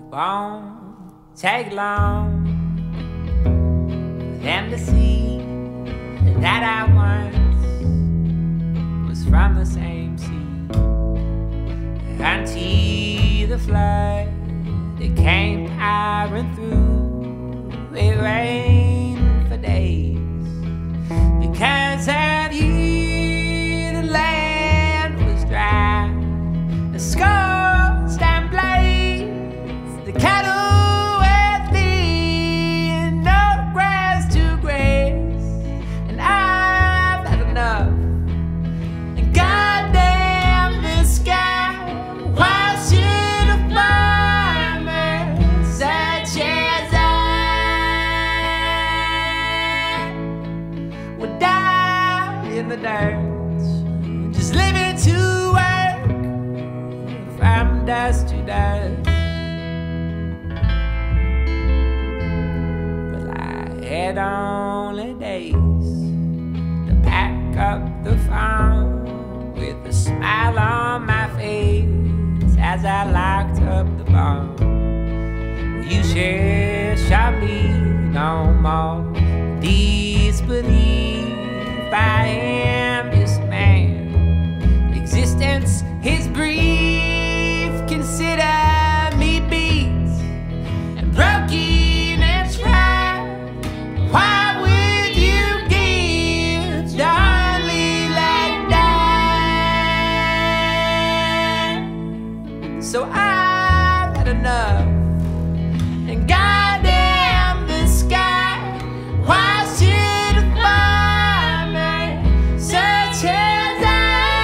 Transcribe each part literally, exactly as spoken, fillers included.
Won't take long for them to see that I once was from the same sea. Until the flood, it came pouring through. It rained for days. Because of you, the land was dry. The scorched and blazed, the cattle were thin, no grass to graze, and I've had enough. And goddamn the sky, why should a farmer such as I would die in the dirt, just living to work from dust to dust? Well, I had only days to pack up the farm with a smile on my face as I locked up the barn. Well, you share shall me no more disbelief. I am this man, existence is brief. Consider me beat and broken and tried. Why would you give the only let die? So I've had enough. And goddamn the sky, why should a farmer such as I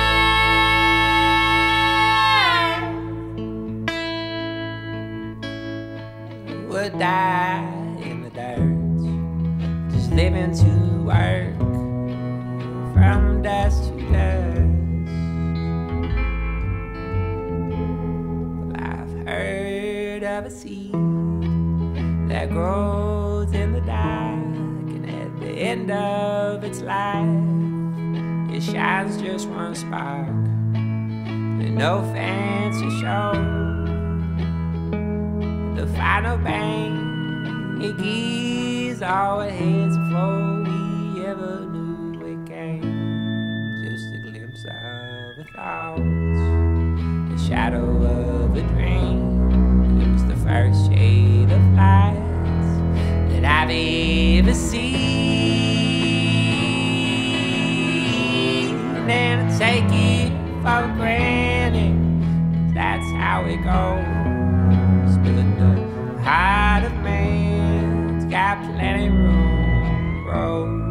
would die in the dirt, just living to work from dust to dust? Well, I've heard of a seed that grows in the dark, and at the end of its life it shines just one spark, with no fancy show. The final bang it gives all heads before we ever knew it came. Just a glimpse of a thought, the shadow of a dream. It was the first shade of light that I've ever seen. And I take it for granted, that's how it goes. But the heart of man's got plenty room to grow.